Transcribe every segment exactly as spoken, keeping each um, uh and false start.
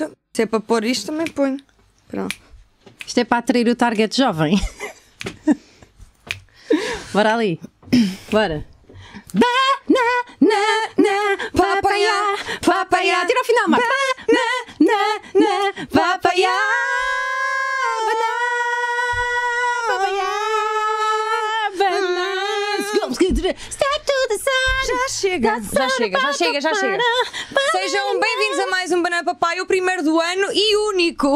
Então, se é para pôr isto, também ponho. Pronto. Isto é para atrair o target jovem. Bora ali. Bora. Banana, papaya, papaya. Tira ao final, Marta. Banana, papaya. Step to the sun. Já chega, já chega, já chega, já chega. Sejam bem-vindos a mais um Banana Papai, o primeiro do ano e único.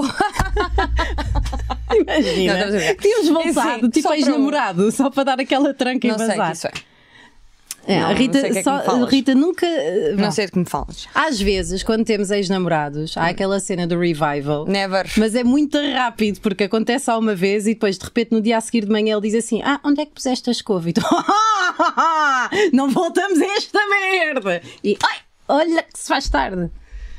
Imagina, não, tínhamos voltado, sim, tipo só ex-namorado, para... só para dar aquela tranca não e vazar. Não sei o que isso é. É, não, a Rita, não sei só, que é que me Rita nunca. Não sei de que me falas. Às vezes, quando temos ex-namorados, há aquela cena do revival. Never. Mas é muito rápido, porque acontece só uma vez e depois, de repente, no dia a seguir de manhã, ele diz assim: Ah, onde é que puseste a escova? E tu, não voltamos a esta merda! E ai, olha que se faz tarde.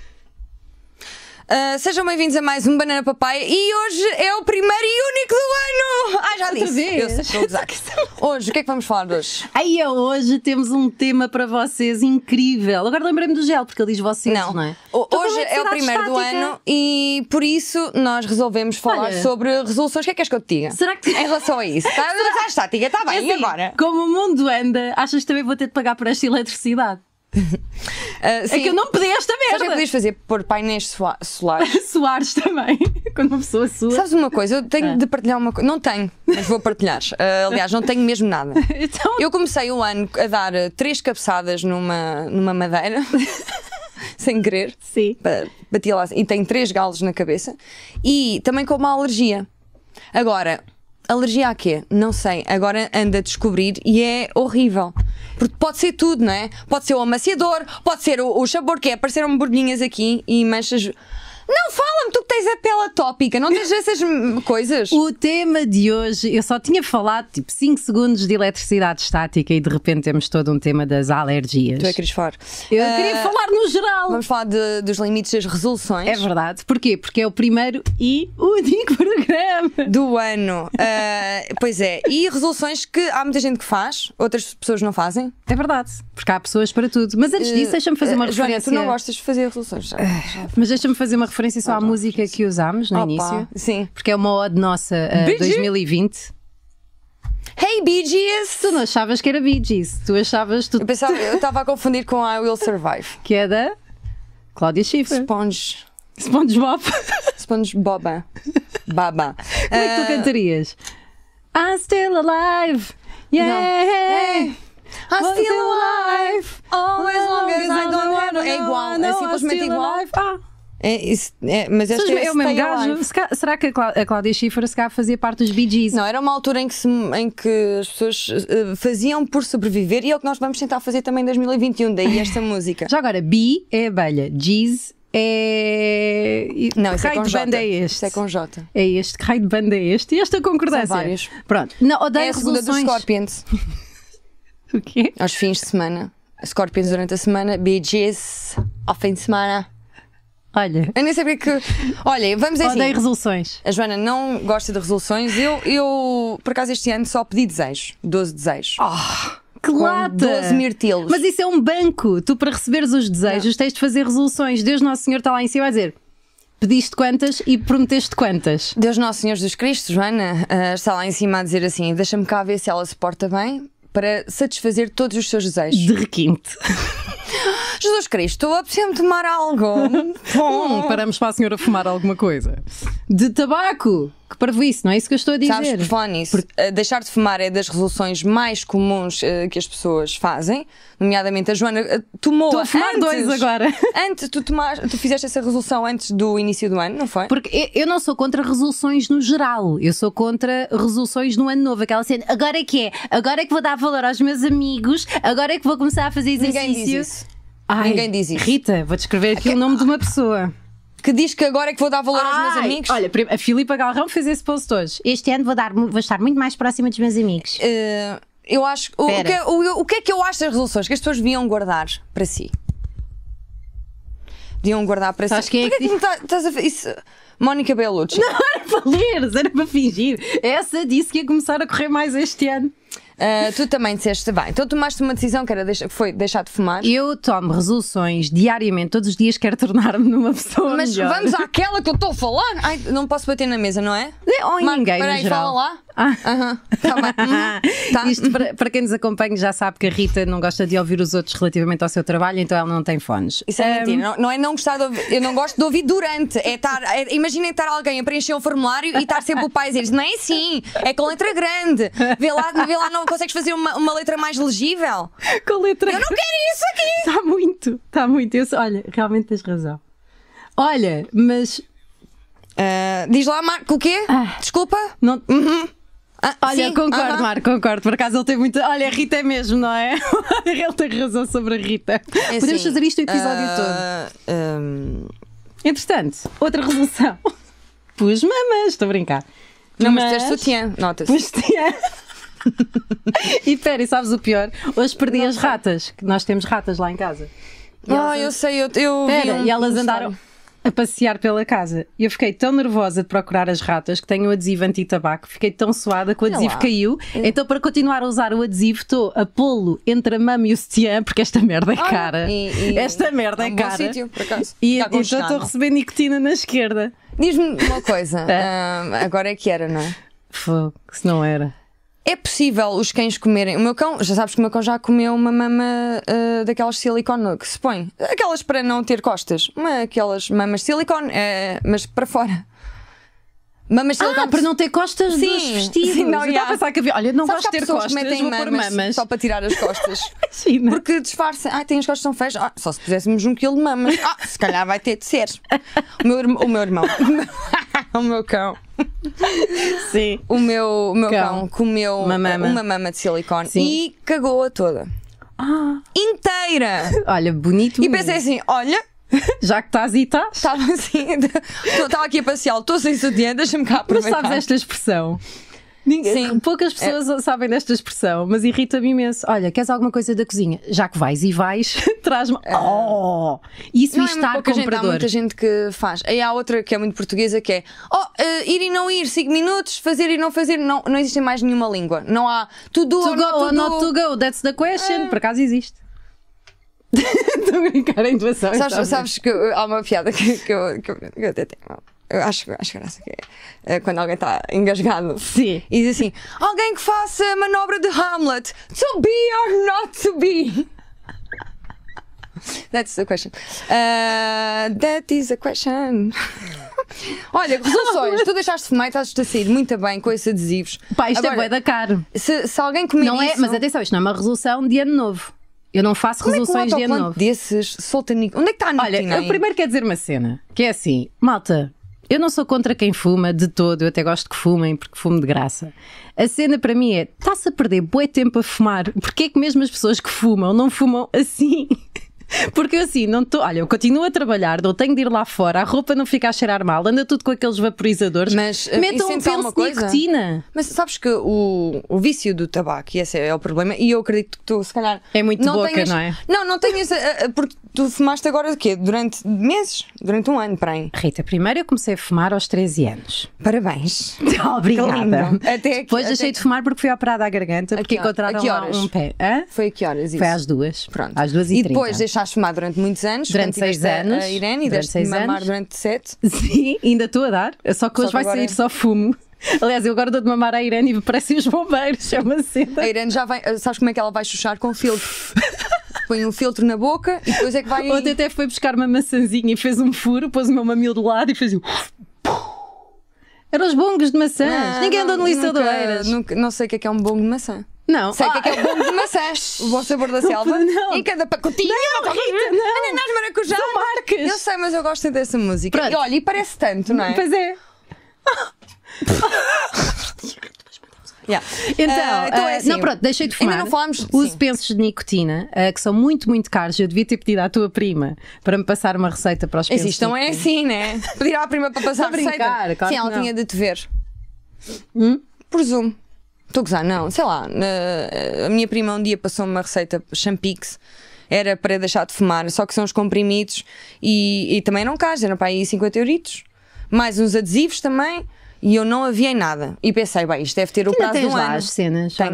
Uh, sejam bem-vindos a mais um Banana Papai e hoje é o primeiro e único do ano! Ah, já Outra disse! vez. Eu sei, estou a usar. Hoje, o que é que vamos falar de hoje? Aí é hoje temos um tema para vocês incrível. Agora lembrei-me do gel, porque ele diz vocês, não, não é? O, então, hoje é o primeiro estática. do ano e por isso nós resolvemos falar Olha, sobre resoluções. O que é que queres que eu te diga? Será que... Em relação a isso? Está a estática, está bem, assim, e agora? Como o mundo anda, achas que também vou ter de pagar por esta eletricidade? Uh, é que eu não pedi esta merda. Sabes que podias fazer por painéis solares? Soares também, quando uma pessoa sua. Sabes uma coisa? Eu tenho ah. de partilhar uma coisa. Não tenho, mas vou partilhar. Uh, aliás, não tenho mesmo nada. Então... Eu comecei o ano a dar três cabeçadas numa, numa madeira. Sem querer. Sim. Bati lá e tenho três galos na cabeça. E também com uma alergia. Agora, alergia a quê? Não sei. Agora ando a descobrir e é horrível. Porque pode ser tudo, não é? Pode ser o amaciador, pode ser o, o sabor, que é apareceram borbulhinhas aqui e manchas. Não, fala-me, tu que tens a pele atópica, não tens essas coisas. O tema de hoje, eu só tinha falado tipo cinco segundos de eletricidade estática e de repente temos todo um tema das alergias. Tu é que queres falar? Eu uh, queria falar no geral. Vamos falar de, dos limites das resoluções. É verdade. Porquê? Porque é o primeiro e único programa do ano. Uh, pois é. E resoluções que há muita gente que faz, outras pessoas não fazem. É verdade. Porque há pessoas para tudo. Mas antes disso, deixa-me fazer uma uh, referência. Joana, tu não gostas de fazer resoluções. Já, já. Mas deixa-me fazer uma referência só à música que usámos no Opa, início. Sim. Porque é uma ode nossa a dois mil e vinte. Hey Bee Gees! Tu não achavas que era Bee Gees. Tu achavas... Tu... Eu pensava, eu estava a confundir com I Will Survive. Que é da Cláudia Schiffer. Sponge. SpongeBob. SpongeBob. Baba. Como é que tu cantarias? I'm still alive. Yeah. Hey. I'm still, still alive. Always long as I don't have. É igual. É simplesmente igual. Ah. É, isso, é, mas esta é, é o mesmo gajo. Será que a Cláudia Schiffer se calhar fazia parte dos Bee Gees? Não, era uma altura em que, se, em que as pessoas uh, faziam por sobreviver e é o que nós vamos tentar fazer também em dois mil e vinte e um, daí esta música. Já agora, Bee é abelha, Gees é... Não, isso é com J. É este? Isso é com J. É este, que raio de banda é este? E esta concordância? São vários. Pronto. Não, odeio é a segunda resoluções... dos Scorpions. O quê? Aos fins de semana. Scorpions durante a semana, Bee Gees ao fim de semana. Olha, eu nem sabia que. Olha, vamos assim. Odeio resoluções. A Joana não gosta de resoluções. Eu, eu, por acaso, este ano só pedi desejos. doze desejos. Oh, que lata! doze mirtilos. Mas isso é um banco. Tu, para receberes os desejos, não. tens de fazer resoluções. Deus Nosso Senhor está lá em cima a dizer: pediste quantas e prometeste quantas? Deus Nosso Senhor Jesus Cristo, Joana, uh, está lá em cima a dizer assim: deixa-me cá ver se ela se porta bem para satisfazer todos os seus desejos. De requinte. Jesus Cristo, apetece-me tomar algo. Hum, paramos para a senhora fumar alguma coisa. De tabaco. Que parvoíce, não é isso que eu estou a dizer? Sabes, por falar nisso, Porque... uh, deixar de fumar é das resoluções mais comuns uh, que as pessoas fazem. Nomeadamente a Joana uh, tomou Estou a fumar antes, dois agora. Antes, tu, tomaste, tu fizeste essa resolução antes do início do ano, não foi? Porque eu não sou contra resoluções no geral. Eu sou contra resoluções no ano novo. Aquela cena, agora é que é? Agora é que vou dar valor aos meus amigos. Agora é que vou começar a fazer exercício. Ninguém diz isso. Ai, Ninguém diz isso. Rita, vou descrever aqui okay. o nome de uma pessoa. Que diz que agora é que vou dar valor Ai, aos meus amigos. Olha, a Filipa Galrão fez esse post hoje. Este ano vou, dar, vou estar muito mais próxima dos meus amigos. Uh, eu acho. O, o, que é, o, o que é que eu acho das resoluções? Que as pessoas deviam guardar para si. Deviam guardar para Sabes si. Quem é que que me tá, estás a isso? Mónica Bellucci. Não era para ler, era para fingir. Essa disse que ia começar a correr mais este ano. Uh, tu também disseste, bem, então tomaste uma decisão que era deixa, foi deixar de fumar. Eu tomo resoluções diariamente, todos os dias quero tornar-me numa pessoa Mas melhor. vamos àquela que eu estou a falar. Ai, não posso bater na mesa, não é? Ou em Marco, ninguém, peraí, no geral. fala lá. Ah. Aham, tá bem. Uhum, tá. Isto para, para quem nos acompanha já sabe que a Rita não gosta de ouvir os outros relativamente ao seu trabalho, então ela não tem fones. Isso é Um, mentira, não, não é não gostar de ouvir, eu não gosto de ouvir durante. É estar, é, imaginem estar alguém a preencher um formulário e estar sempre o pai a dizer: não é assim, é com letra grande. Vê lá, vê lá, não consegues fazer uma, uma letra mais legível. Com letra. Eu não quero isso aqui! Está muito, está muito. Eu, sou- olha, realmente tens razão. Olha, mas Uh, diz lá, Marco, o quê? Ah. Desculpa? não. Uhum. Ah, Olha, sim, concordo, aham. Marco, concordo. Por acaso ele tem muito. Olha, a Rita é mesmo, não é? Ele tem razão sobre a Rita. É Podemos assim, fazer isto o episódio uh, todo. um, Entretanto, outra resolução. Pus mamas, estou a brincar. Não, mas tens sutiã, nota-se. Pus tinha. E espera, e sabes o pior? Hoje perdi as ratas, que nós temos ratas lá em casa. E Ah, elas- eu sei, eu, eu vi Espera, um- e elas um andaram story. a passear pela casa. E eu fiquei tão nervosa de procurar as ratas que tenho o adesivo anti-tabaco. Fiquei tão suada que o Olha adesivo lá. caiu. Então, para continuar a usar o adesivo, estou a pô-lo entre a mama e o sutiã, porque esta merda é Olha, cara. e- e- Esta merda é é um bom cara. sítio, por acaso. E Está então estou a aconchegado. receber nicotina na esquerda. Diz-me uma coisa, É. ah, agora é que era, não é? Fogo, se não era. É possível os cães comerem. O meu cão, já sabes que o meu cão já comeu uma mama ah, daquelas de silicone que se põe. Aquelas para não ter costas. Uma, aquelas mamas de silicone, eh, mas para fora. Mamas de Ah, silicone. para não ter costas Sim, dos vestidos. sim, não, eu estava yeah. a pensar que havia. Olha, não Sabes gosto que de há ter pessoas que costas, metem vou pôr mamas, mamas. só para tirar as costas. Imagina. Porque disfarça. Ah, tem as costas tão feias. Ah, só se puséssemos um quilo de mamas. Ah, se calhar vai ter de ser. O meu, irmão- o meu irmão. O meu cão. Sim. O meu, o meu Cão. cão, comeu Uma mama. uma mama de silicone Sim. e cagou-a toda. Ah, Inteira! olha, bonito. E menino. pensei assim: olha, Já que estás e estás. estava assim, estava aqui a passear, estou sem sutiã, deixa-me cá Mas aproveitar. sabes esta expressão? Ninguém, Sim. Poucas pessoas sabem desta expressão, mas irrita-me imenso. Olha, queres alguma coisa da cozinha? Já que vais e vais, traz-me. Oh! Isso Não me é muito está pouca gente, há comprador. muita gente que faz. Aí há outra que é muito portuguesa que é oh, uh, ir e não ir, cinco minutos, fazer e não fazer, não, não existe em mais nenhuma língua. Não há to do To or go not to or not do. to go, that's the question. Por acaso existe. Estou a brincar em doação. Sabes, sabes que uh, há uma piada que, que, eu, que, eu, que eu até tenho. Eu acho, acho graça que é uh, quando alguém está engasgado. Sim. E diz assim: alguém que faça a manobra de Hamlet, to be or not to be. That's the question. Uh, that is a question. Olha, resoluções. Tu deixaste de fumar e estás-te a sair muito bem com esses adesivos. Pá, isto Agora, é bué da caro. se, se alguém comer Não é, isso, mas atenção, isto não é uma resolução de ano novo. Eu não faço como é que um resoluções de ano autocolante novo. desses solta nicotina? Onde é que está a Olha, nicotina? eu aí? primeiro quero dizer uma cena, que é assim, malta, eu não sou contra quem fuma de todo, eu até gosto que fumem, porque fumo de graça. A cena para mim é, está-se a perder bué tempo a fumar, porque é que mesmo as pessoas que fumam não fumam assim? Porque eu assim, não estou. Olha, eu continuo a trabalhar, não tenho de ir lá fora, a roupa não fica a cheirar mal, anda tudo com aqueles vaporizadores. Mas, eh, e metam um sentes alguma penso de coisa? nicotina. Mas sabes que o, o vício do tabaco, e esse é o problema, e eu acredito que tu, se calhar. É muito não boca, tenhas, não é? Não, não tenhas. a- a- Porque tu fumaste agora de quê? Durante meses? Durante um ano, para aí. Rita, primeiro eu comecei a fumar aos treze anos. Parabéns. Obrigada. lindo. Até aqui- Depois até deixei aqui. de fumar porque fui operada à garganta, porque A que hora- encontraram a que lá horas? um pé. Hã? Foi a que horas isso? Foi às duas. Pronto. Às duas e E trinta. depois deixaste de fumar durante muitos anos. Durante quando tiveste seis a- anos. A Irene e Durante deste de seis mamar anos. durante sete. Sim, ainda estou a dar. Só que hoje que vai agora sair é- só fumo. Aliás, eu agora dou de mamar à Irene e parecem os bombeiros. É uma cena. A Irene já vai. Sabes como é que ela vai chuchar com filtro? Põe um filtro na boca e depois é que vai. Ontem até foi buscar uma maçãzinha e fez um furo, pôs o meu mamilo do lado e fez um. Eram os bongos de maçãs. Ah, Ninguém andou não- no nunca- liçadeiras. nunca- Não sei o que é que é um bongo de maçã. Não. Sei o que é que é Ah, o bongo de maçã. O bom sabor da selva. Não. Em cada pacotinho. Não, Rita, não. Ananás maracujá. São marcas. Eu sei, mas eu gosto dessa música. Pronto. E olha, e parece tanto, não é? Pois é. Yeah. Então, Ah, então é ah, assim, não, pronto, deixei de ainda fumar. não falámos- Uso sim. pensos de nicotina, ah, que são muito, muito caros. Eu devia ter pedido à tua prima para me passar uma receita para os pensos. Existe, não de é nicotina. assim, né? Pedir à prima para passar a Estou a receita. brincar, claro Sim, que ela não. tinha de te ver. Hum? Presumo. Estou a gozar, não. Sei lá. na- A minha prima um dia passou uma receita Champix. Era para deixar de fumar, só que são os comprimidos e, e também não caros, eram para aí cinquenta euritos. Mais uns adesivos também. E eu não havia em nada. E pensei, bem, isto deve ter o Ainda prazo de tens um lá ano. as cenas, ou Tenho, não?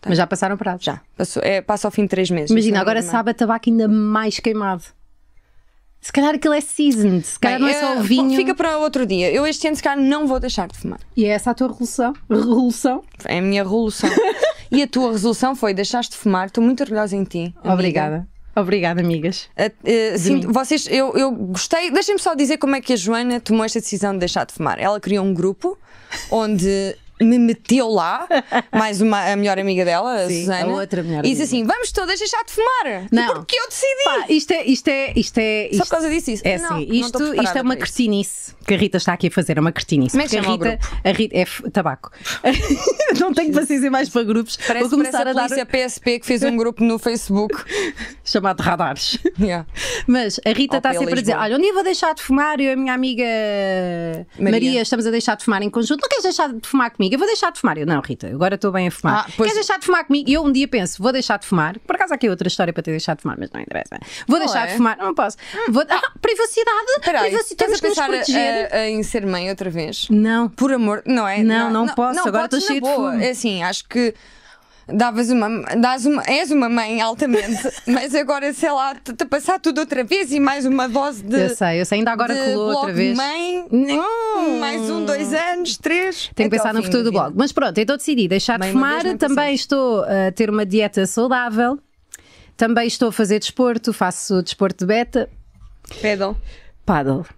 Mas já passaram prazo. Já. Passou, é, passa ao fim de três meses. Imagina, agora sabe a tabaco ainda mais queimado. Se calhar aquilo é seasoned, se calhar Bem, não é só eh, o vinho. Fica para outro dia. Eu este ano, se calhar, não vou deixar de fumar. E é essa a tua resolução? Revolução? É a minha resolução. E a tua resolução foi deixaste de fumar. Estou muito orgulhosa em ti. Amiga. Obrigada. Obrigada, amigas. Uh, uh, sinto, vocês, eu, eu gostei. Deixem-me só dizer como é que a Joana tomou esta decisão de deixar de fumar. Ela criou um grupo onde me meteu lá, mais uma, a melhor amiga dela, a Sim, Susana, a outra melhor e disse amiga. assim: vamos todas deixar de fumar. Não. Porque eu decidi. Pá, isto é, isto é, isto é. Isto Só por causa disso. Isso. É não, assim, não isto, estou isto é preparada uma para isso. cretinice que a Rita está aqui a fazer, é uma cretinice. Como é que Porque chama o a Rita, a Rita é f- tabaco. Não tenho paciência mais para grupos. Parece, Vou começar parece a a dar polícia P S P que fez um grupo no Facebook. chamado radares. Yeah. Mas a Rita Ao está pé sempre a dizer: Lisboa. olha, um dia vou deixar de fumar, eu e a minha amiga Maria. Maria. estamos a deixar de fumar em conjunto. Não queres deixar de fumar comigo? Eu vou deixar de fumar. Eu, não, Rita, agora estou bem a fumar. Ah, pois- Queres deixar de fumar comigo? E eu um dia penso: vou deixar de fumar. Por acaso há aqui outra história para ter deixado de fumar, mas não interessa. Vou Não deixar é? de fumar. Não posso. Vou... Ah, privacidade. Espera aí, privacidade. estás a Temos que nos pensar proteger. a- a- em ser mãe outra vez? Não. Por amor, não é? Não, não posso, agora podes estou cheia na de boa. fumo. É assim, acho que davas uma, dás uma, és uma mãe altamente, mas agora, sei lá, te, te passar tudo outra vez e mais uma dose de. Eu sei, eu sei. Ainda agora de colou blog outra de vez. mãe, Hum. mais um, dois anos, três. Tenho que até pensar ao no fim futuro da do vida. blog. Mas pronto, então decidi deixar Bem, de uma fumar. vez nem Também pensei. estou a ter uma dieta saudável. Também estou a fazer desporto. Faço desporto de beta. Pedal. Paddle.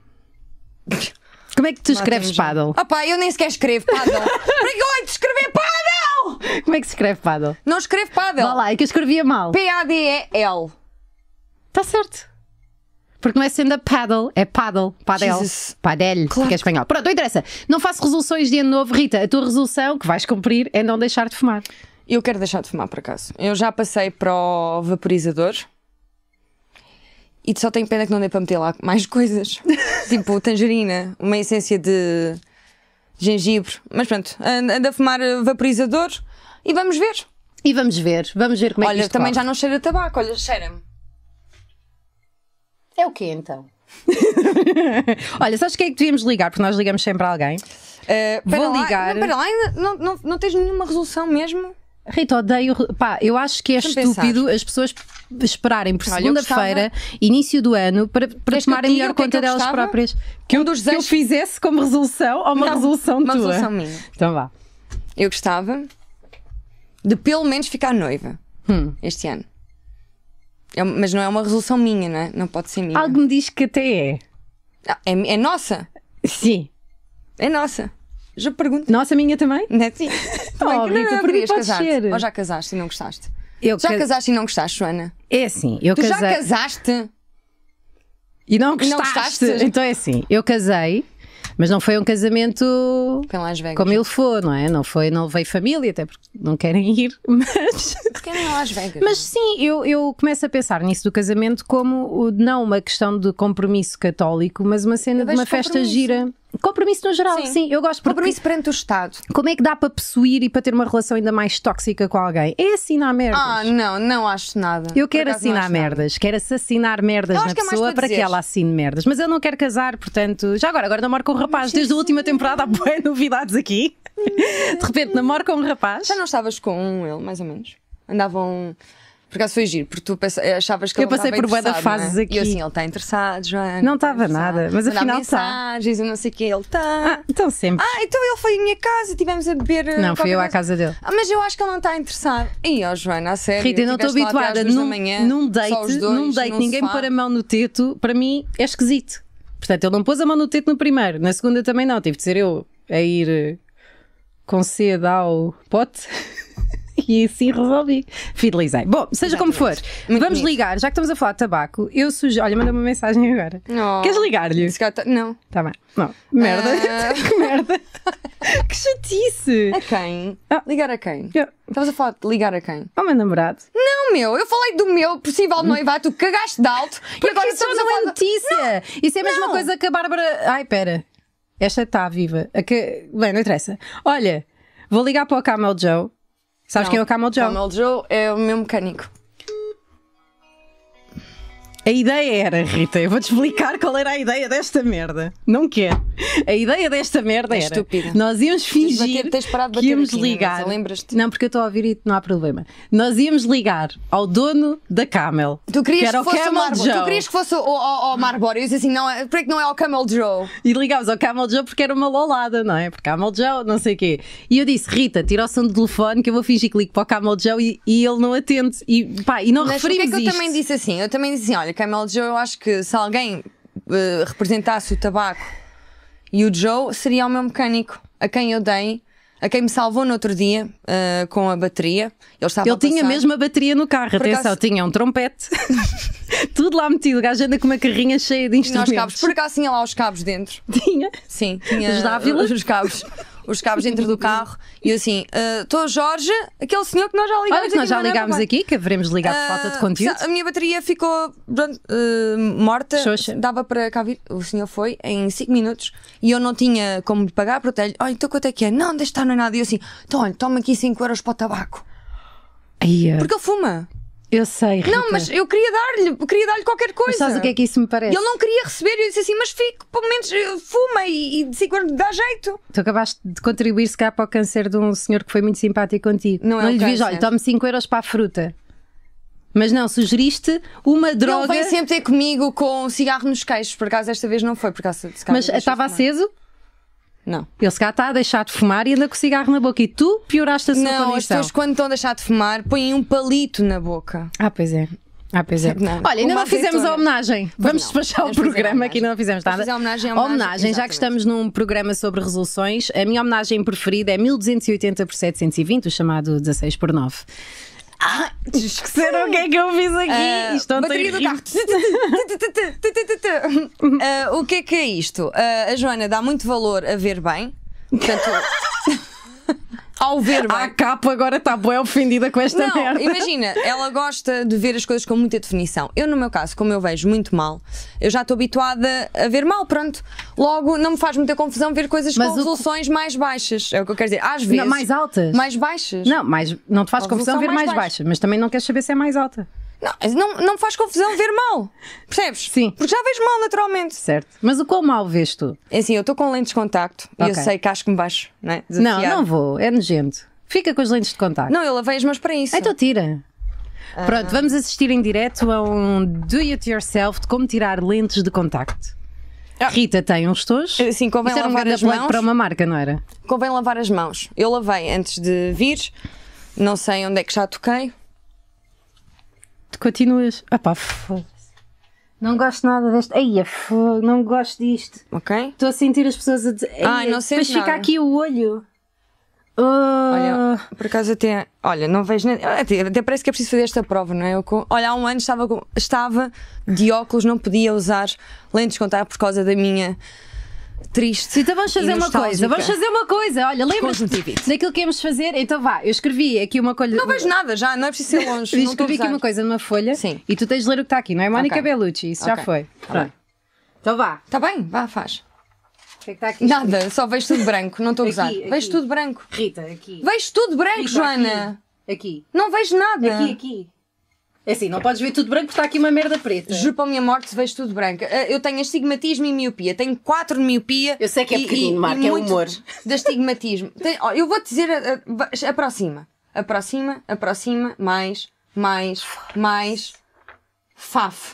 Como é que tu escreves Mata-me já. paddle? Ah pá, eu nem sequer escrevo paddle. Para que eu hei de escrever paddle? Como é que se escreve paddle? Não escrevo paddle. Vá lá, é que eu escrevia mal. P A D E L. Está certo. Porque não é sendo a paddle, é paddle. Padel. Jesus. Padel, Claro. que é espanhol. Pronto, não interessa. Não faço resoluções de ano novo. Rita, a tua resolução que vais cumprir é não deixar de fumar. Eu quero deixar de fumar, por acaso. Eu já passei para o vaporizador e só tenho pena que não dê para meter lá mais coisas. Tipo tangerina, uma essência de gengibre. Mas pronto, ando ando a fumar vaporizador e vamos ver. E vamos ver, vamos ver como é que Olha, isto também corre. já não cheira a tabaco, olha, cheira-me. É o quê então? Olha, sabes o que é que devíamos ligar? Porque nós ligamos sempre a alguém. Uh, Vou pera lá, ligar. Não, pera lá, ainda não, não, não tens nenhuma resolução mesmo? Rita, odeio. Pá, eu acho que é Deixa-me estúpido as pessoas esperarem por Olha, eu segunda-feira, início do ano, para, para Queres que eu tomarem diga melhor o que é que conta eu delas gostava? próprias. Que eu, Um dos que eu desejos- fizesse como resolução ou uma Não, resolução uma tua? resolução minha. Então vá. Eu gostava de pelo menos ficar noiva Hum. este ano. É, mas não é uma resolução minha, não é? Não pode ser minha. Algo me diz que até é. Ah, é, é nossa. Sim. É nossa. Já pergunto. Nossa, minha também? Não é assim? Também Oh, que Rita, não por querias mim pode casar-te? ser. Ou já casaste e não gostaste? Eu Já ca- casaste e não gostaste, Joana? É assim, eu Tu casei. já casaste? E não E não gostaste. gostaste? Então é assim, eu casei, mas não foi um casamento Foi em Las Vegas. como ele foi, não é? Não foi, não veio família, até porque não querem ir, mas. Porque é em Las Vegas. Mas sim, eu, eu começo a pensar nisso do casamento como o- não uma questão de compromisso católico, mas uma cena Eu de uma vejo festa compromisso. gira. Compromisso no geral, sim, Sim. eu gosto porque Compromisso perante o Estado. como é que dá para possuir e para ter uma relação ainda mais tóxica com alguém? É assinar merdas. Ah, não, não acho nada. Eu Por quero acaso não assinar acho nada. merdas, quero assassinar merdas Eu na acho que é mais pessoa para para que dizeres. ela assine merdas. Mas eu não quero casar, portanto. Já agora, agora namoro com um rapaz. Desde a última temporada há boas novidades aqui. De repente namoro com um rapaz. Já não estavas com ele, mais ou menos? Andavam. Por acaso foi giro, porque tu pensa- achavas que Eu ele não passei estava por bué de interessado, não é? fases E aqui. eu assim, ele está interessado, Joana. Não está estava interessado. nada, mas Mandar afinal está. mensagens e não sei o que, ele está. Ah, então sempre. Ah, então ele foi à minha casa, tivemos a beber. uh, não, fui qualquer eu à coisa. casa dele. Ah, mas eu acho que ele não está interessado. Ih, ó Joana, a sério. Rita, eu não estou tiveste lá até habituada às duas da num, manhã, num só date, os dois, num date, num ninguém sofá. pôr a mão no teto, para mim é esquisito. Portanto, ele não pôs a mão no teto no primeiro, na segunda também não, tive de ser eu a ir eh, com sede ao pote. E assim resolvi. Fidelizei. Bom, seja como for, Muito vamos bonito. ligar. Já que estamos a falar de tabaco, eu sugiro. Olha, manda uma mensagem agora. Oh. Queres ligar-lhe? Esse gato- Não. Tá bem. Não. Merda. Ah. que merda. Que chatice. A quem? Ah. Ligar a quem? Eu- Estavas a falar de ligar a quem? Ao meu namorado. Não, meu, eu falei do meu possível noivado, tu cagaste de alto e Porque agora isso estamos a não é falar. notícia. Isso é a mesma Não. coisa que a Bárbara. Ai, pera. Esta está viva. A que... Bem, não interessa. Olha, vou ligar para o Camel Joe. Sabes Não, quem é o Camel Joe? Camel Joe é o meu mecânico. A ideia era, Rita, eu vou-te explicar qual era a ideia desta merda. Não quero. A ideia desta merda É era. estúpida. Nós íamos fingir Tens de bater- tens de parar de que bater íamos aqui, não é? ligar. Mas lembras-te? Não, porque eu estou a ouvir e não há problema. Nós íamos ligar ao dono da Camel. Tu querias que era que o fosse o Camel Marlboro. Joe. Tu querias que fosse o, o, o Marlboro. Eu disse assim, não, é- por que que não é o Camel Joe? E ligámos ao Camel Joe porque era uma lolada, não é? Porque Camel Joe, não sei o quê. E eu disse, Rita, tira o som do telefone que eu vou fingir que ligo para o Camel Joe e, e ele não atende. E, pá, e não Mas o que é referimos que eu isto. também disse assim? Eu também disse assim, olha, Camel Joe, eu acho que se alguém eh, representasse o tabaco e o Joe, seria o meu mecânico, a quem eu dei, a quem me salvou no outro dia eh, com a bateria. Ele estava Ele a tinha passar. mesmo a bateria no carro, Por atenção, acaso- tinha um trompete, tudo lá metido. O gajo anda com uma carrinha cheia de Tinha os cabos, instrumentos. por acaso tinha lá os cabos dentro. Tinha. Sim, tinha Os Dávila? os cabos. Os cabos dentro do carro. E eu assim, estou Jorge, aquele senhor que nós já ligámos Olha que nós aqui, já mas não é ligámos para- aqui, que haveremos ligado por falta de conteúdo. Ah, a minha bateria ficou pronto, ah, morta, Xoxa. dava para cá vir. O senhor foi em cinco minutos e eu não tinha como lhe pagar. Portanto, ele, olha, então quanto é que é? Não, deixa estar, não é nada. E eu assim, então olha, toma aqui cinco euros para o tabaco. Ai, Porque ele fuma. eu sei, Rita. Não, mas eu queria dar-lhe, queria dar-lhe qualquer coisa. Mas sabes o que é que isso me parece? E ele não queria receber. E eu disse assim, mas fique, pelo menos eh, fuma e, e de cinco euros dá jeito. Tu acabaste de contribuir se cá para o câncer de um senhor que foi muito simpático contigo. Não é não o lhe devias, câncer. olha, tome cinco euros para a fruta. Mas não, sugeriste uma droga. Ele vem sempre ter comigo com um cigarro nos queixos. Por acaso esta vez não foi. Por acaso, se calhar Mas deixou estava fumar. aceso? Não. Ele se cá está a deixar de fumar e anda com o cigarro na boca. E tu pioraste a sua Não, as condição. pessoas quando estão a deixar de fumar põem um palito na boca. Ah, pois é. Ah, pois é. Não, Olha, ainda uma não fizemos azeitona. a homenagem. Vamos não, despachar o vamos fazer a programa, homenagem. que ainda não fizemos nada. Vamos fazer a homenagem, a homenagem, Homenagem, já que exatamente. estamos num programa sobre resoluções, a minha homenagem preferida é mil duzentos e oitenta por setecentos e vinte, o chamado dezasseis por nove. Ah, esqueceram o que é que eu fiz aqui? Ah, Isto ontem bateria do ri- carro. Ah, o que é que é isto? Ah, a Joana dá muito valor a ver bem. Portanto, ao ver bem. A capa agora está bué ofendida com esta Não, merda. imagina, ela gosta de ver as coisas com muita definição. Eu, no meu caso, como eu vejo muito mal, eu já estou habituada a ver mal, pronto. Logo, não me faz muita confusão ver coisas Mas com o- resoluções mais baixas. É o que eu quero dizer. Às vezes. Não, mais altas? Mais baixas. Não, mas não te faz A confusão ver resolução mais, mais baixa, mas também não queres saber se é mais alta. Não, não, não me faz confusão ver mal. Percebes? Sim. Porque já vejo mal naturalmente. Certo. Mas o quão mal vês tu? É assim, eu estou com lentes de contacto e Ok. eu sei que acho que me baixo, não é? Não, Desafiar. não vou, é nojento. Fica com as lentes de contacto. Não, eu lavei as mãos para isso. Então tira. Pronto, vamos assistir em direto a um do it yourself de como tirar lentes de contacto. Rita tem uns tojos. Sim, convém Isto era um lavar grande as plug mãos. para uma marca, não era? Convém lavar as mãos. Eu lavei antes de vir, não sei onde é que já toquei. Tu continuas. Ah pá, foda-se. Não gosto nada deste. Ai, foda, não gosto disto. Ok? Estou a sentir as pessoas a dizer. Ai, não depois sentes fica nada. aqui o olho. Ah, Olha, por acaso até. Olha, não vejo nem. Até, até parece que é preciso fazer esta prova, não é? Eu, com- olha, há um ano estava, com- estava de óculos, não podia usar lentes de contato por causa da minha triste. Então vamos fazer e uma coisa, nostálgica vamos fazer uma coisa. Olha, lembras-te conjuntivite. daquilo que íamos fazer? Então vá, eu escrevi aqui uma coisa. Não vejo nada já, não é preciso ser longe. Eu não estou a escrevi aqui usar. uma coisa numa folha. Sim. E tu tens de ler o que está aqui, não é? Mónica Ok. Bellucci, isso já Ok. foi. Tá Pronto. bem. Então vá. Está bem, vá, faz. O que é que está aqui? Nada, só vejo tudo branco, não estou a Aqui, usar. aqui. Vejo tudo branco. Rita, aqui. Vejo tudo branco, Rita, Joana. Aqui. aqui. Não vejo nada. Aqui, aqui. É assim, não podes ver tudo branco porque está aqui uma merda preta. Juro para a minha morte, vejo tudo branco. Eh, Eu tenho astigmatismo e miopia. Tenho quatro de miopia. Eu sei que é e- pequenino, e- Marco, e é muito humor. De astigmatismo. Tem- ó, eu vou-te dizer, eh, eh, aproxima. Aproxima, aproxima, mais, mais, mais. Faf.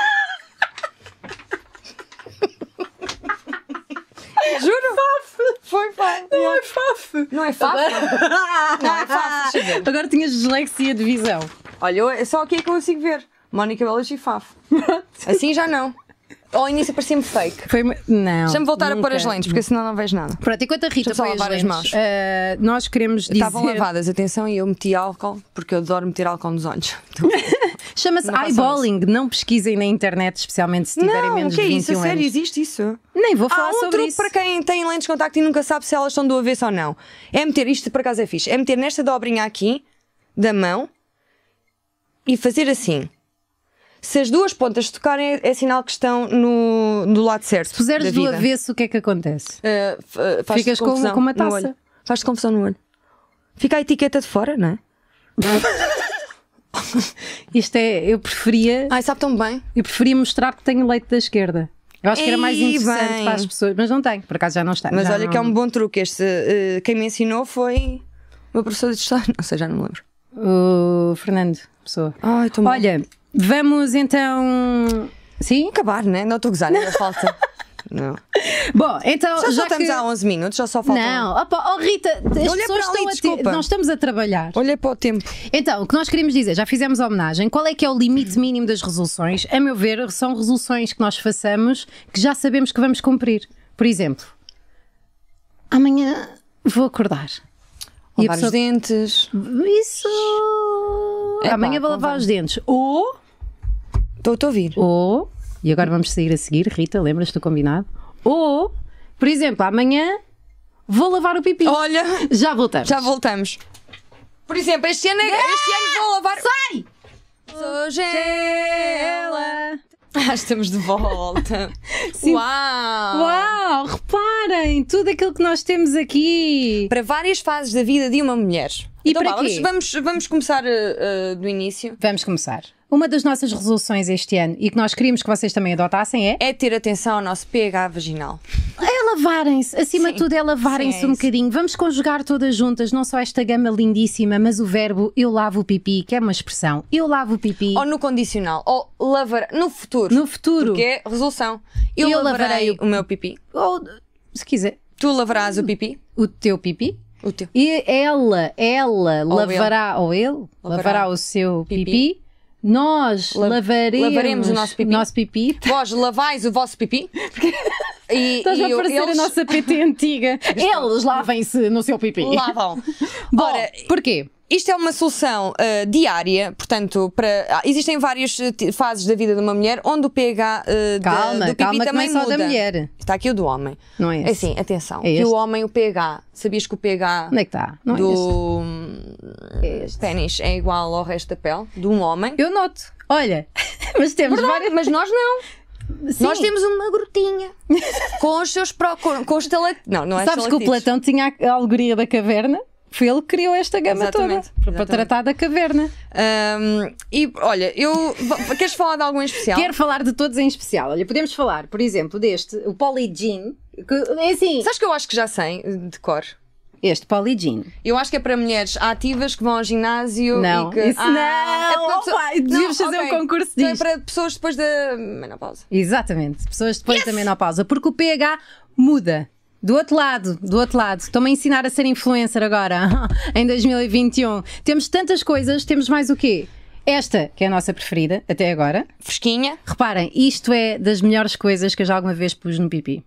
Juro? Faf. Foi faf. Não é faf. Não é faf? Não é faf, deixa eu ver. Agora tinhas dislexia de visão. Olha, eu, é só aqui é que eu consigo ver. Mónica Bellucci e Faf. Assim já não. Ao início parecia-me fake. Foi uma- Não. Deixa-me voltar nunca. a pôr as lentes, porque senão não vejo nada. Pronto, enquanto a Rita Deixa-me só põe as lavar as lentes, mãos. eh, nós queremos dizer... Estavam lavadas, atenção, e eu meti álcool, porque eu adoro meter álcool nos olhos. Chama-se Não façam eyeballing. Não pesquisem na internet, especialmente se tiverem Não, menos o que é de isso? vinte e um A sério, anos. existe isso? Nem vou falar Há um sobre truque isso. para quem tem lentes de contacto e nunca sabe se elas estão do avesso ou não. É meter, isto por acaso é fixe, é meter nesta dobrinha aqui, da mão, e fazer assim. Se as duas pontas tocarem, é, é sinal que estão no, no lado certo. Se puseres da do vida. avesso, o que é que acontece? Uh, f- uh, faz-te Ficas com- confusão com uma no taça. olho. Faz-te confusão no olho. Fica a etiqueta de fora, não é? Isto é, eu preferia, Ai, sabe tão bem. eu preferia mostrar que tenho leite da esquerda. Eu acho que era mais Ei, interessante bem. para as pessoas, mas não tenho, por acaso já não está. Mas já olha não... que é um bom truque. Este, eh, quem me ensinou foi o meu professor de história. Não sei, já não me lembro. O Fernando Pessoa. Ai, estou mal. Olha, vamos então. Sim? Acabar, né? Não estou a gozar, ainda falta. Não. Bom, então. Já, só já estamos que... há onze minutos, já só falta. Não, opa, oh Rita, as Olha pessoas para ali, estão a desculpa. ter... Nós estamos a trabalhar. Olhei para o tempo. Então, o que nós queríamos dizer, já fizemos a homenagem. Qual é que é o limite mínimo das resoluções? A meu ver, são resoluções que nós façamos que já sabemos que vamos cumprir. Por exemplo, amanhã vou acordar. E a Lavar pessoa- os dentes. Isso! É amanhã pá, vou lavar convém. os dentes. Ou, Estou a ouvir. ou, e agora vamos sair a seguir, Rita, lembras-te do combinado? Ou, por exemplo, amanhã vou lavar o pipi. Olha, Já voltamos. já voltamos. Por exemplo, este ano, este ano vou lavar. Sai! Sou gela. Ah, estamos de volta. Sim. Uau! Uau, reparem, tudo aquilo que nós temos aqui. Para várias fases da vida de uma mulher. E Então para vá, quê? Vamos, vamos, vamos começar uh, uh, do início. Vamos começar. Uma das nossas resoluções este ano e que nós queríamos que vocês também adotassem é, É ter atenção ao nosso pH vaginal. é lavarem-se. Acima Sim. de tudo é lavarem-se Sim, é um isso. bocadinho. Vamos conjugar todas juntas, não só esta gama lindíssima, mas o verbo eu lavo o pipi, que é uma expressão. Eu lavo o pipi. Ou no condicional. Ou lavar no futuro. No futuro. Porque é resolução. Eu, Eu lavarei lavarei o meu pipi. Ou, se quiser, Tu lavarás o pipi. o teu pipi. O teu. E ela, ela Ou lavará, ou ele, Lavará lavará o seu pipi. pipi. Nós La- lavaremos, lavaremos o nosso pipi. nosso pipi. Vós lavais o vosso pipi. E, Estás e a eu- parecer eles a nossa P T antiga. Eles lavem-se no seu pipi. lavam. Bom, Ora, porquê? isto é uma solução uh, diária, portanto, para, ah, existem várias uh, t- fases da vida de uma mulher onde o pH uh, da- Calma, do pipi calma, que não também é só muda. da mulher. Está aqui o do homem. Não é É esse. assim, atenção, É que este. o homem, o pH, sabias que o pH Onde é que está? Não é este. do pênis é igual ao resto da pele de um homem? Eu noto. Olha, mas temos Verdade, várias. mas nós não. Sim. Nós temos uma grotinha com os seus pró, com, com os talat... Não, não é Sabes que o estalactites. Platão tinha a alegoria da caverna? Foi ele que criou esta gama Exatamente, toda para exatamente. tratar da caverna. Ahm, e olha, eu. Queres falar de algum em especial? Quero falar de todos em especial. Olha, podemos falar, por exemplo, deste, o Polygene, que é assim. Sabes que eu acho que já sei de cor? Este Polygene. Eu acho que é para mulheres ativas que vão ao ginásio Não, e que. isso não. é para Oh, pessoa- pai, devíamos fazer um concurso Então é disto. para pessoas depois da menopausa. Exatamente, pessoas depois da menopausa, porque o pH muda. Do outro lado, do outro lado, estou-me a ensinar a ser influencer agora, em dois mil e vinte e um. Temos tantas coisas, temos mais o quê? Esta, que é a nossa preferida, até agora. Fresquinha. Reparem, isto é das melhores coisas que eu já alguma vez pus no pipi.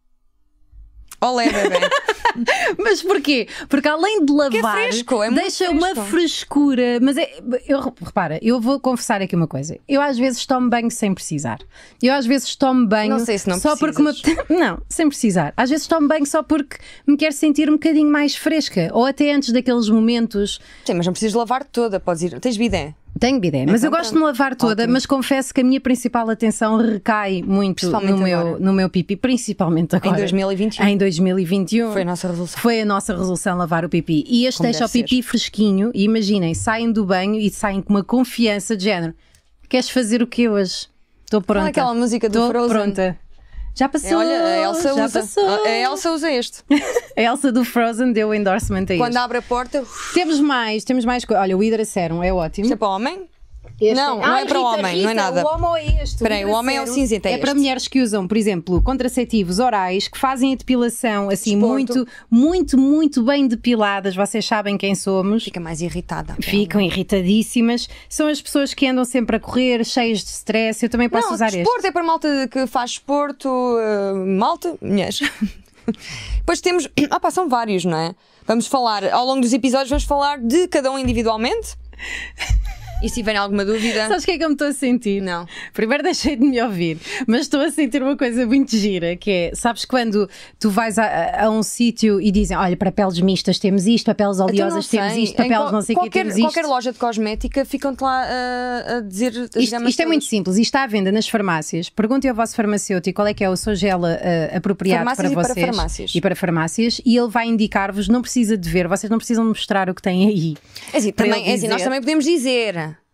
Olé, bebê. Mas porquê? Porque além de lavar, fresco, é muito deixa uma fresco. frescura. Mas é, eu, repara, eu vou confessar aqui uma coisa. Eu às vezes tomo banho sem precisar. Eu às vezes tomo banho Não sei se não só porque me... precisas. Não, sem precisar. Às vezes tomo banho só porque me quero sentir um bocadinho mais fresca. Ou até antes daqueles momentos. Sim, mas não precisas lavar toda, podes ir. Tens bidé. Tenho bidé, mas eu gosto de me lavar toda, Ótimo. mas confesso que a minha principal atenção recai muito Principalmente no meu, agora. no meu pipi, principalmente agora. Em dois mil e vinte e um. Em dois mil e vinte e um. Foi a nossa resolução. Foi a nossa resolução lavar o pipi. E este Como deixa o deve pipi fresquinho e imaginem, saem do banho e saem com uma confiança de género. Queres fazer o que hoje? Estou pronta. Qual é aquela música do Estou Frozen? pronta. Já É, passou. olha, a Elsa já usa. passou. A Elsa usa este. A Elsa do Frozen deu o endorsement a Quando este. abre a porta, uf, Temos mais, temos mais coisas. Olha, o Hidraserum é ótimo. isto é para o homem? Este Não, não Ai, é para o Rita, homem, não é Rita, nada. O homem é este. Espera aí, o homem é o Hidraserum cinzento, é É para este. mulheres que usam, por exemplo, contraceptivos orais, que fazem a depilação assim Desporto. muito, muito, muito bem depiladas. Vocês sabem quem somos. Fica mais irritada. Ficam irritadíssimas. São as pessoas que andam sempre a correr, cheias de stress. Eu também posso Não, usar desporto este. é para malta que faz desporto, uh, malta, mulheres. Depois temos, ah pá, são vários, não é? Vamos falar, ao longo dos episódios, vamos falar de cada um individualmente. E se tiverem alguma dúvida, Sabes o que é que eu me estou a sentir? não. Primeiro deixei de me ouvir, mas estou a sentir uma coisa muito gira, que é, sabes quando tu vais a, a um sítio e dizem, olha, para peles mistas temos isto, para peles Então, não oleosas temos sei. isto, para Em peles qual- não sei o que qualquer, temos isto. qualquer loja de cosmética ficam-te lá uh, a dizer as Isto, gamas isto é muito todas. simples, isto está à venda nas farmácias. Perguntem ao vosso farmacêutico qual é que é o seu gel uh, apropriado Farmácias para e para vocês farmácias. e para farmácias e ele vai indicar-vos, não precisa de ver, vocês não precisam mostrar o que têm aí. É assim, Para também, ele é assim, nós dizer- também podemos dizer.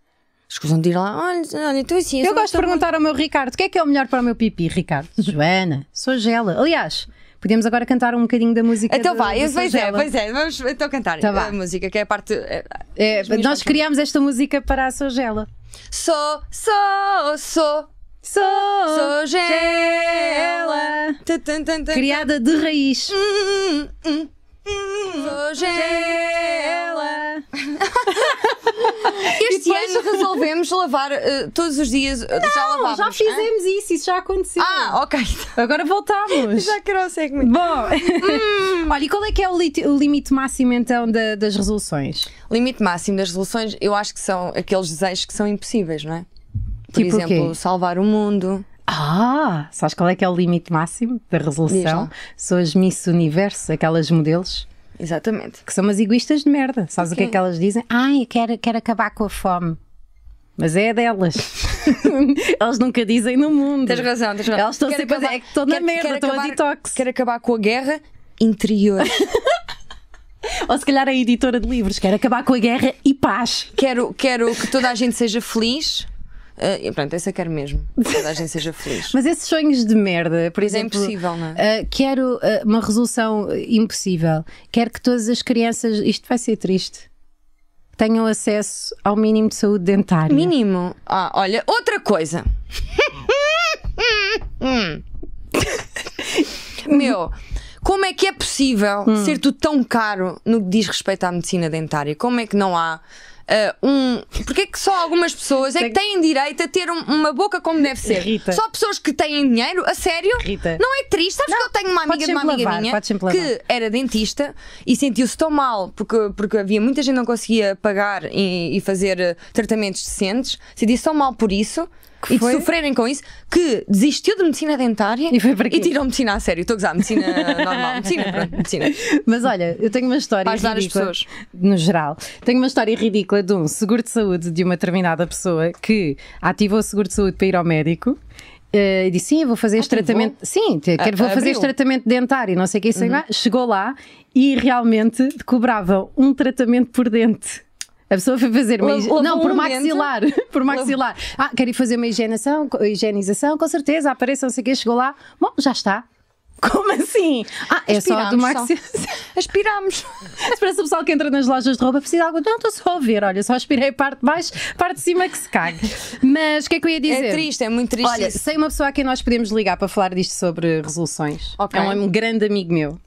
Escusam de ir lá, olha, olha, tu assim. Eu gosto de perguntar ao meu Ricardo: o que é que é o melhor para o meu pipi, Ricardo? Joana, sou gela. Aliás, podemos agora cantar um bocadinho da música. Então do, vai, do pois Sou é, Gela. pois é, vamos então cantar Então a vá. música, que é a parte. É, É, as minhas nós partes. criámos esta música para a Sou Gela. Sou, sou, sou, Sou, sou Gela. gela. Tum, tum, tum, tum. Criada de raiz. Hum, hum, hum. Sou gela. Este ano resolvemos lavar uh, todos os dias. uh, já Não, lavámos. já fizemos isso, isso já aconteceu. Ah, ok. Agora voltamos. Já quero o segmento. Bom, olha, e qual é que é o, li- o limite máximo então da- das resoluções? Limite máximo das resoluções, eu acho que são aqueles desejos que são impossíveis, não é? Por Tipo o exemplo, quê? salvar o mundo. Ah, sabes qual é que é o limite máximo da Diz resolução? lá. São as Miss Universo, aquelas modelos Exatamente. que são umas egoístas de merda. Sabes o que é quê? que elas dizem? Ai, eu quero, quero acabar com a fome. Mas é a delas. Elas nunca dizem no mundo. Tens razão, tens razão. Elas estão Quero sempre a dizer, acabar- é que estou na quero- merda, quero estou a acabar- detox. Quero acabar com a guerra interior. Ou se calhar a editora de livros quer acabar com a guerra e paz. quero, quero que toda a gente seja feliz. Uh, e pronto, essa eu quero mesmo. Que toda a gente seja feliz. Mas esses sonhos de merda, por Mas é exemplo, impossível, não é? uh, quero uh, uma resolução uh, impossível. Quero que todas as crianças, isto vai ser triste, tenham acesso ao mínimo de saúde dentária. Mínimo. Ah, olha, outra coisa. Hum. Meu, como é que é possível Hum. ser tudo tão caro no que diz respeito à medicina dentária? Como é que não há ah, um. Porque é que só algumas pessoas é que têm direito a ter um- uma boca como deve ser? Rita. Só pessoas que têm dinheiro? A sério? Rita. Não é triste? Sabes que eu tenho uma amiga podes de uma sempre amiga lavar, minha podes sempre lavar. que era dentista e sentiu-se tão mal porque, porque havia muita gente que não conseguia pagar e, e fazer eh, tratamentos decentes, sentiu-se tão mal por isso Que e de foi? sofrerem com isso que desistiu de medicina dentária E foi para quê? e tirou medicina a sério. Estou a gozar, medicina normal, medicina, pronto, medicina. Mas olha, eu tenho uma história Para ajudar as ridícula, pessoas. no geral. Tenho uma história ridícula de um seguro de saúde de uma determinada pessoa que ativou o seguro de saúde para ir ao médico. eh, E disse, sim, eu vou fazer este Ativou? tratamento. Sim, te- quero, vou A- fazer abriu? este tratamento dentário, não sei o que isso. Chegou lá e realmente cobravam um tratamento por dente. A pessoa foi fazer uma Lav- higiene... lavou Não, por um maxilar. Por maxilar. Ah, quero ir fazer uma higienização, higienização, com certeza, apareça, não sei o que, chegou lá. Bom, já está. Como assim? Ah, é só do Aspirámos maxi... Aspirámos. Parece o pessoal que entra nas lojas de roupa, precisa de algo. Não, estou só a ver, olha, só aspirei a parte de baixo, parte de cima que se cague. Mas o que é que eu ia dizer? É triste, é muito triste. Olha, isso. sei uma pessoa a quem nós podemos ligar para falar disto sobre resoluções. Ok. É um grande amigo meu.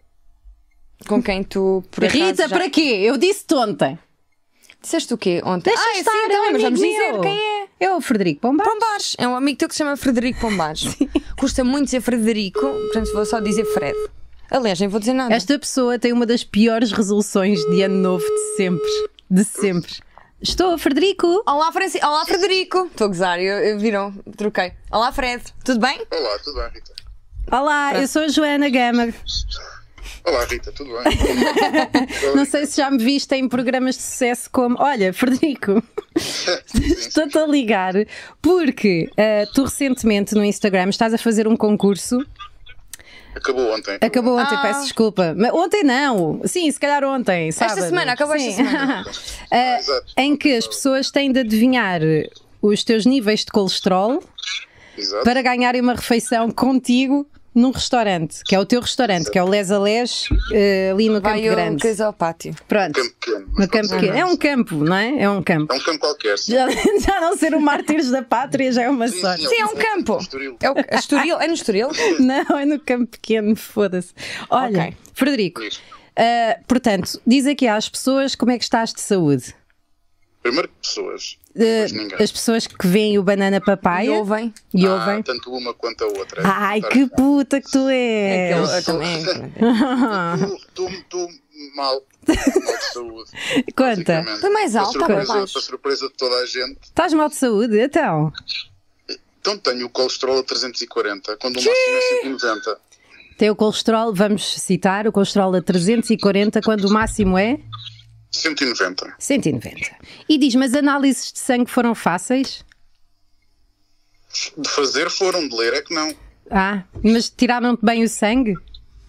Com quem tu, por acaso, Rita, já... para quê? Eu disse-te ontem. Disseste o quê ontem? Deixa ah, estar, sim, é então, um mas vamos amigo dizer meu. quem é. É o Frederico Pombar. Pombares. É um amigo teu que se chama Frederico Pombares. Custa muito dizer Frederico, portanto vou só dizer Fred. Aliás, nem vou dizer nada. Esta pessoa tem uma das piores resoluções de ano novo de sempre. De sempre. Estou, Frederico. Olá, Franci... Olá, Frederico. Estou a gozar, eu, eu viram, troquei. Olá, Fred. Tudo bem? Olá, tudo bem, Rita? Olá, eu sou a Joana Gama. Olá, Rita, tudo bem? Não sei se já me viste em programas de sucesso como. Olha, Frederico, estou-te a ligar porque ah, tu recentemente no Instagram estás a fazer um concurso. Acabou ontem. Acabou ontem, Ah. peço desculpa. Mas ontem não. Sim, se calhar ontem. Sábado. semana, acabou esta Sim. semana. Ah, Exato. em que as pessoas têm de adivinhar os teus níveis de colesterol Exato. para ganharem uma refeição contigo num restaurante, que é o teu restaurante, que é o Les a Les, eh, ali no Campo Vai o Grande. coisa ao pátio. Pronto, Campo pequeno. no Campo Pequeno. É um campo, não é? É um campo. É um campo qualquer. Sim. Já, já não ser o Mártires da Pátria já é uma Sim, sorte. sim, Sim, é um campo. Estoril. É o é Estoril? É no Estoril? Não, é no Campo Pequeno, foda-se. Olha, Ok. Frederico, Isso. ah, portanto, diz aqui às pessoas como é que estás de saúde. Primeiro que pessoas. Ah, Depois ninguém. as pessoas que veem o Banana Papaya E ouvem? e Ah, ouvem. tanto uma quanto a outra. Ai, Estar- que puta que tu és! Eu, eu também. Estou estou mal. Mal de saúde. Conta, basicamente. Estou mais Para alta, surpresa, rapaz. para surpresa de toda a gente. estás mal de saúde? Então, Então tenho o colesterol a trezentos e quarenta, quando o máximo é cento e noventa. tem o colesterol, vamos citar, o colesterol a trezentos e quarenta, quando o máximo é cento e noventa. cento e noventa. E diz, mas análises de sangue foram fáceis? De fazer foram, de ler é que não. Ah, mas tiraram-te bem o sangue? Sim,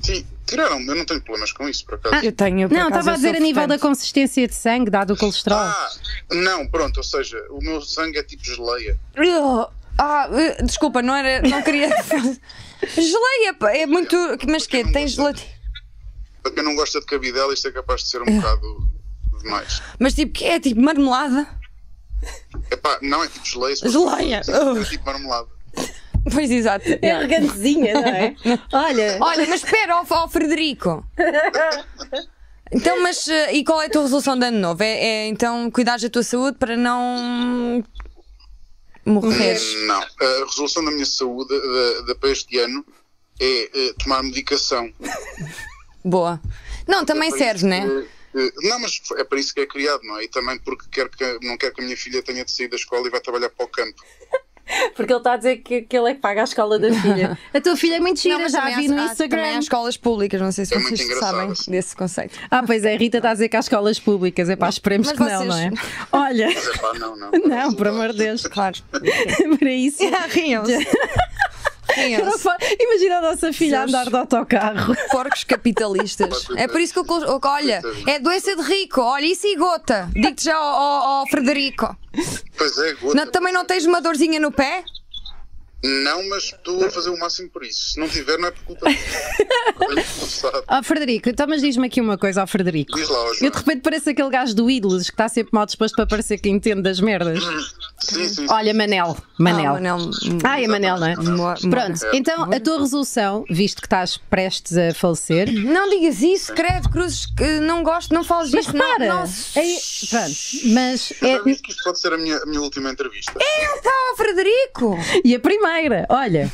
Tiraram, eu não tenho problemas com isso, por acaso. Eu tenho, por Não, acaso, estava a eu dizer sou a nível da votante. consistência de sangue, dado o colesterol. Ah, não, pronto, ou seja, o meu sangue é tipo geleia. Ugh. Ah, uh, desculpa, não era. Não queria. Geleia, pá, é muito. Mas que não Tens gosto. gelatina. Para quem não gosta de cabidela, isto é capaz de ser um bocado demais. Mas tipo, que é tipo marmelada? Epá, não é tipo geleia. se Geleia. fosse- É tipo marmelada. Pois exato. É yeah. arrogantezinha, não é? Olha, Olha, mas espera, ó, ó Frederico. Então, mas uh, e qual é a tua resolução de ano novo? É, é então cuidares da tua saúde para não morreres? Não, a resolução da minha saúde da, da, para este ano é eh, tomar medicação. Boa. Não, também É para serve, isso né? que- eh, Não, mas é para isso que é criado, não é? E também porque quero que, não quero que a minha filha tenha de sair da escola e vá trabalhar para o campo. porque ele está a dizer que, que ele é que paga a escola da filha. A tua filha é muito gira, Não, mas já também vi há- no há- Instagram. Também há escolas públicas, não sei se É vocês muito engraçado, sabem assim. desse conceito. Ah, pois é, a Rita está a dizer que há escolas públicas. É pá, esperemos Mas que não, vocês- não é? Olha, Mas é pá, não, não. não, por amor de Deus. Claro. Para isso. Riam-se. Riam-se. Imagina a nossa filha a Seus- andar de autocarro. Porcos capitalistas. É por isso que eu. colo- Olha, é doença de rico. Olha, isso e gota. Digo-te já ao, ao- ao Frederico. Pois é, gota. Não, também não tens uma dorzinha no pé? Não, mas estou a fazer o máximo por isso. Se não tiver, não é por culpa disso. Tenho forçado. Ó Frederico, então mas diz-me aqui uma coisa ao Frederico. Diz lá, ó, Eu Joana. de repente pareço aquele gajo do Ídolos que está sempre mal disposto para parecer que entende das merdas. Sim, sim, sim. Olha, Manel. Manel. Ah, Manel. Ah, é Manel, não é? Mo- Pronto, então a tua resolução, visto que estás prestes a falecer. Não digas isso, credo, Cruzes, que não gosto, não fales Mas disto. repara, não, não. é- pronto, mas Eu é, já disse que isto pode ser a minha, a minha última entrevista. Pá, ó, Frederico! e a primeira, olha.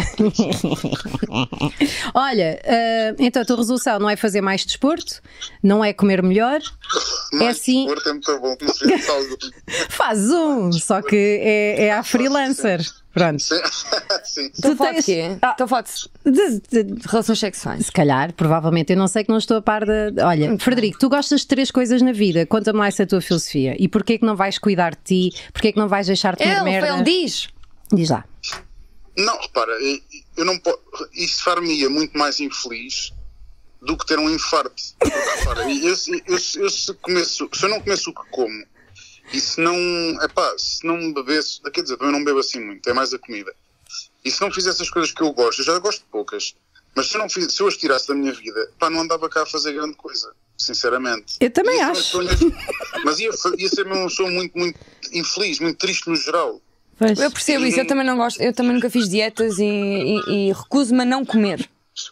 Olha, ah, então a tua resolução não é fazer mais desporto, não é comer melhor, Mas assim- o desporto é muito bom, como se vê algo. faz um, só que é, é à freelancer. Pronto. Sim, sim. Estou a Tu falar de tens- quê? Ah. Estou a falar de De- de- de relações sexuais. Se calhar, provavelmente, eu não sei que não estou a par de. Olha, Frederico, tu gostas de três coisas na vida, conta-me lá essa tua filosofia. E porquê que não vais cuidar de ti? Porquê que não vais deixar de comer Ele, merda? ele diz. Diz lá. Não, repara, eu- eu não posso. Isso far-me-ia muito mais infeliz do que ter um infarto. Porque, repara, eu, eu, eu, eu se, começo, se eu não começo o que como e se não. Epá, se não bebesse. Quer dizer, também não bebo assim muito, é mais a comida. E se não fizesse as coisas que eu gosto, eu já gosto de poucas, mas se eu, não fiz, se eu as tirasse da minha vida, pá, não andava cá a fazer grande coisa, sinceramente. Eu também Ia ser uma acho. pessoa mesmo- Mas ia, ia ser uma pessoa muito, muito infeliz, muito triste no geral. Pois. Eu percebo isso, eu também não gosto, eu também nunca fiz dietas e, e, e recuso-me a não comer.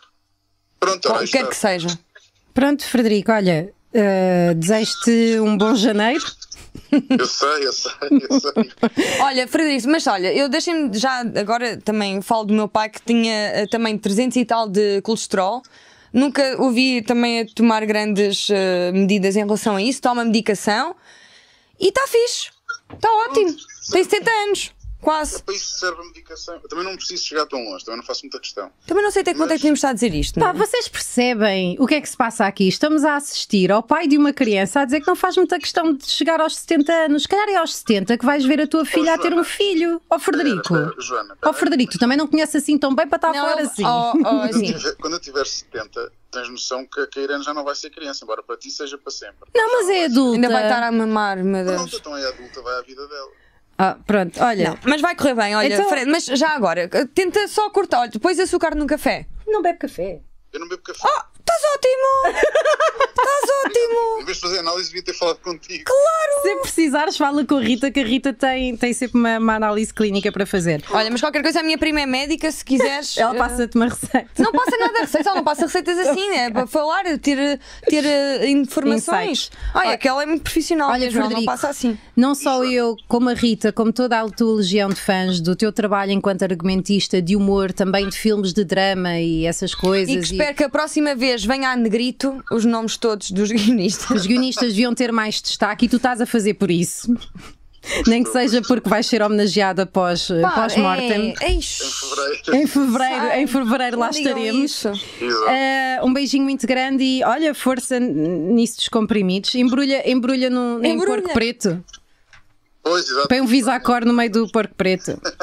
Pronto, ora, aí Quer está. que seja. Pronto, Frederico, olha, uh, desejo-te um bom janeiro. Eu sei, eu sei, eu sei. Olha, Frederico, mas olha, eu deixei-me já agora também falo do meu pai que tinha eh, também trezentos e tal de colesterol. Nunca o vi também a tomar grandes eh, medidas em relação a isso. Toma medicação e está fixe. Está ótimo. Tem setenta anos, quase. Para isso serve a medicação. Eu também não preciso chegar tão longe, também não faço muita questão. Também não sei até quanto é que podemos estar a dizer isto. Pá, Não? é? vocês percebem o que é que se passa aqui? Estamos a assistir ao pai de uma criança a dizer que não faz muita questão de chegar aos setenta anos. Se calhar é aos setenta que vais ver a tua filha a ter um filho. Ó Frederico. Espera, espera, Joana, Ó espera aí. Frederico, tu também não conheces assim tão bem para estar Não, fora ele- assim. oh, oh, Quando eu assim. tiver- Quando eu tiver setenta, tens noção que a Irene já não vai ser criança, embora para ti seja para sempre. Não, mas é adulta. Ainda vai estar a mamar, meu Não, Deus. então é adulta, vai à vida dela. Ah, pronto, olha. Não, mas vai correr bem, olha, Então- Fred, mas já agora, tenta só cortar, olha, depois açúcar no café. Não bebe café. Eu não bebo café. Oh, estás ótimo! Estás ótimo! Em vez de fazer análise, devia ter falado contigo. Se precisares, fala com a Rita, que a Rita tem, tem sempre uma, uma análise clínica para fazer. Olha, mas qualquer coisa, a minha prima é médica, se quiseres. Ela eh, passa-te uma receita. Não passa nada de receitas, ela não passa receitas assim, é para falar, ter, ter eh, informações. Insights. Olha, Olha- que ela é muito profissional, Olha, mesmo, ela não Frederico, passa assim. não só eu, como a Rita, como toda a tua legião de fãs do teu trabalho enquanto argumentista de humor, também de filmes de drama e essas coisas. E que espero que a próxima vez venha a negrito os nomes todos dos guionistas. Os guionistas deviam ter mais destaque e tu estás a fazer por isso. Nem que seja porque vais ser homenageada pós, Pá, pós-mortem. é, é Em isso. fevereiro. Em fevereiro, Sai. em fevereiro lá Não digam estaremos. isso. Exato. Eh, um beijinho muito grande e olha, força n- nisso dos comprimidos. Embrulha, embrulha num, em Embrulha. porco preto. Pois, exato. Põe um visacor no meio do porco preto.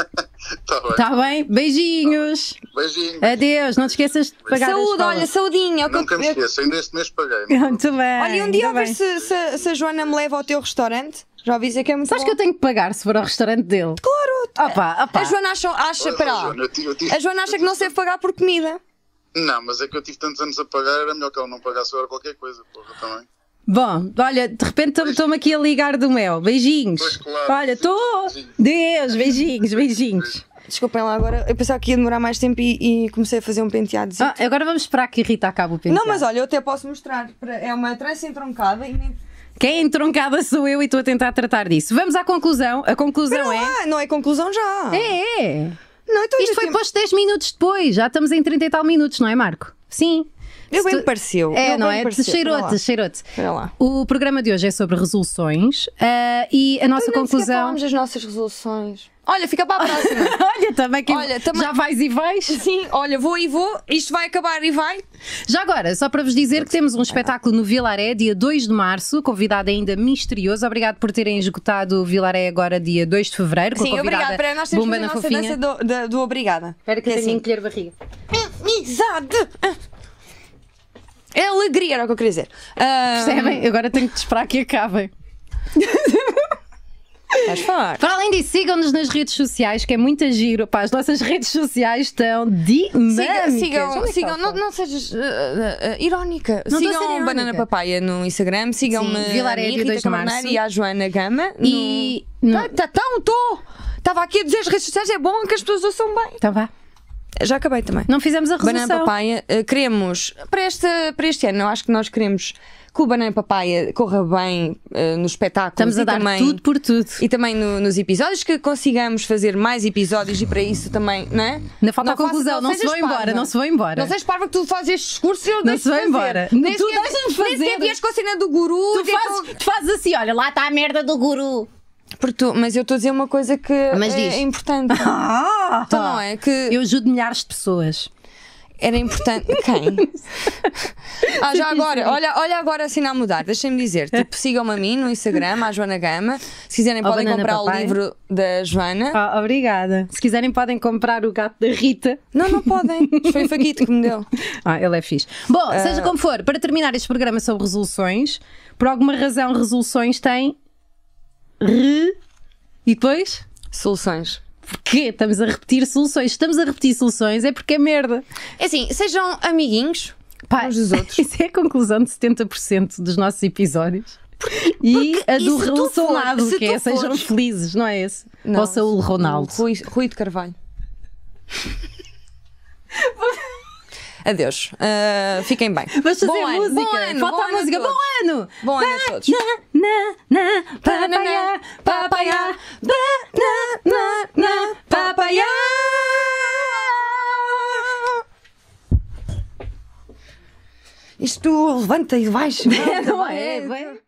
Tá bem. Está bem? Beijinhos. Beijinho. Adeus. Não te esqueças de pagar a Saúde, escola. olha, saudinha. é o que eu- Nunca me eu- esqueço, ainda este mês paguei. Muito bem. Olha, e um dia a muito ver bem. se, se, se a Joana me leva ao teu restaurante. Já ouvi dizer que é muito Sabes bom. que eu tenho que pagar se for ao restaurante dele? Claro. Opa, opa. A Joana acha, acha, Olha, espera lá. Joana, eu tive- eu tive- A Joana acha que não se deve pagar por comida. Não, mas é que eu tive tantos anos a pagar, era melhor que ela não pagasse agora qualquer coisa, porra, também. Bom, olha, de repente estou-me aqui a ligar do mel. Beijinhos. Pois, claro. Olha, estou. Deus, beijinhos, beijinhos. Desculpem lá agora. Eu pensava que ia demorar mais tempo e, e comecei a fazer um penteado. Ah, agora vamos esperar que a Rita acabe o penteado. Não, mas olha, eu até posso mostrar. É uma trança entroncada e nem. Quem é entroncada sou eu e estou a tentar tratar disso. Vamos à conclusão. A conclusão é... Ah, não é conclusão já. É, é. Não, então Isto ainda foi tem- posto dez minutos depois. Já estamos em trinta e tal minutos, não é, Marco? Sim. Eu Se bem tu- me pareceu. É, eu não bem é? me pareceu. Espera Cheirote, lá. cheirote. Espera lá. O programa de hoje é sobre resoluções ah, e a nossa Nem sequer conclusão... falámos das nossas resoluções. Olha, fica para a próxima. Olha, também que Olha, também- já vais e vais. Sim, olha, vou e vou. Isto vai acabar e vai. Já agora, só para vos dizer que temos um espetáculo no Vilaré, dia dois de março, convidado ainda misterioso. Obrigado por terem esgotado o Vilaré agora, dia dois de fevereiro, com a Sim, convidada obrigada. Para nós temos que Bomba fazer a na nossa Fofinha. dança do, da- do obrigada. Espera que é eu tenho assim. que encolher a barriga. Amizade. É alegria, era o que eu queria dizer. Ah, Percebem? Agora tenho que te esperar que acabem. Vais falar. Para além disso, sigam-nos nas redes sociais, que é muito giro. Pá, as nossas redes sociais estão dinâmicas. Siga, sigam, Onde é que sigam está o não, fone? não sejas uh, uh, uh, irónica. Não estou a ser sigam irónica. Banana Papaya no Instagram, sigam-me Sim, Vilaré, a mim, dia Rita dois de março. Camarneiro e a Joana Gama. E- No... no- Tá, tá, então, estou. Estava aqui a dizer as redes sociais, é bom que as pessoas ouçam bem. Então vá. Já acabei também. Não fizemos a resolução. Banana Papaya, uh, queremos, para este, para este ano, eu acho que nós queremos que o Banana Papaya corra bem uh, nos espetáculos. Estamos a e dar também, tudo por tudo. E também no- nos episódios, que consigamos fazer mais episódios e para isso também, não é? Ainda falta a faça- conclusão. Não, se sejas vão embora, parva. não se vão embora. Não sejas parva que tu fazes estes discursos e eu Não deixo se vão fazer. embora. Nem Tu sequer- deixas-me Nem fazer. sequer vies com a cena do guru. Tu nem com- fazes, tu fazes assim, olha, lá está a merda do guru. Porque tu- mas eu estou a dizer uma coisa que Mas é, diz. é importante. Ah, Então não é? Que Eu ajudo milhares de pessoas. era importante. Quem? Ah, já agora, olha, olha agora assim a mudar. Deixem-me dizer, tipo, sigam-me a mim no Instagram, à Joana Gama. Se quiserem, Ao podem Banana comprar o Papaya. livro da Joana. Ah, obrigada. Se quiserem, podem comprar o gato da Rita. Não, não podem. Isto foi o Faquito que me deu. Ah, ele é fixe. Bom, seja como for, para terminar este programa sobre resoluções, por alguma razão, resoluções têm re. E depois? Soluções. Porquê? Estamos a repetir soluções. Estamos a repetir soluções, é porque é merda. É assim, sejam amiguinhos Pá, uns dos outros. Isso é a conclusão de setenta por cento dos nossos episódios. E a e do se tu relacionado, for- se que é tu sejam fores- felizes, não é esse? Não, Ou Saúl Ronaldo. Rui, Rui de Carvalho. Adeus. Ah, fiquem bem. Vamos fazer Bom ano, música. bom ano, Falta bom a ano a música. todos. Bom ano! Bom ano a todos. Na, na, papaya, papaya, banana, papaya. Isto levanta e baixa. Não é?